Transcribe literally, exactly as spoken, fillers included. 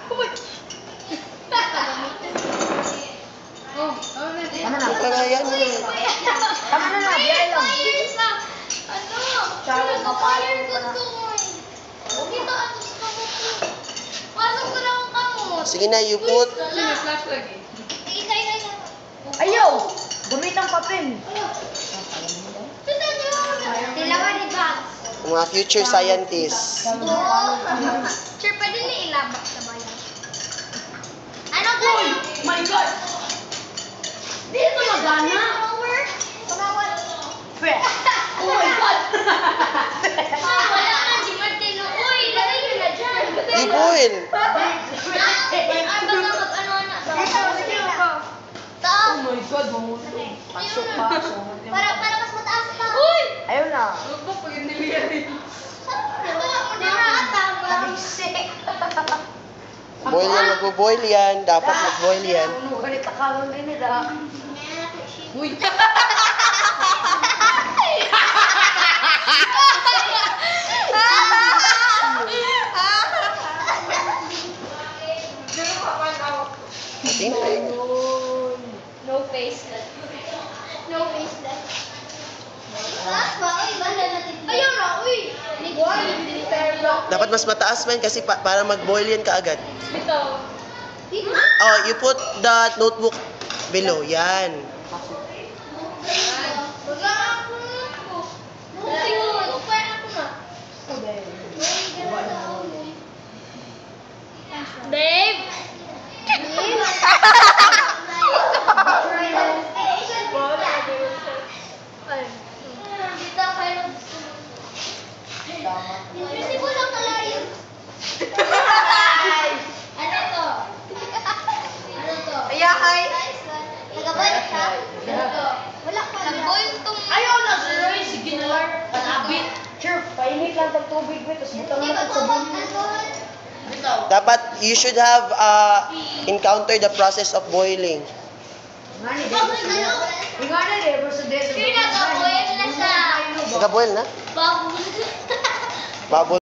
Oh, Ano na? Kaya mo. Tama na na, biyay lang. Ano? Shower ka pa. Pasok ko lang ang kamot. Sige na, you put. Sino flash lagi? Ayaw! Gamit ang papel. Tilawan ni Bob. Mga future scientists. Sure, pwede na ilabak sa bayan. Ano ka? My God! Di ito magana. Pre. Oh my God! Ah, wala ka, di Martino. Uy, lagay nyo na dyan. You boil. Ay, baka mag-ano-ano. Taas. Oh my God, mahulog. Pasok, pasok. Para, para mas mataas pa. Uy! Ayaw na. Huwag po pag niliyan. Hindi na atama. Boil yan, magbo-boil yan. Dapat mag-boil yan. Ano, ganit akalon din nila. Uy. Tingnan. No face left. No face left. Ayaw na, uy. Dapat mas mataas man kasi pa para mag-boil yan kaagad. Ito. Oh, you put the notebook below. Yan. Wala ako. Wala ako na. Babe! Invisible lang kalayo. Ano to? Ano to? Ayahay! Nag-boil ka? Ano to? Wala ka. Nag-boil tong... Ayaw na, sir. Sige na lang. Panabit. Sure, painit lang ng tubig. Tapos butang Hindi na ba sa tawag tubig. alcohol? Dapat you should have uh, encountered the process of boiling. Ngani, Debo sa Debo. Ngani, Debo sa Debo. Sure, nag-boil na siya. Nag-boil na? Bubbles. Bubble.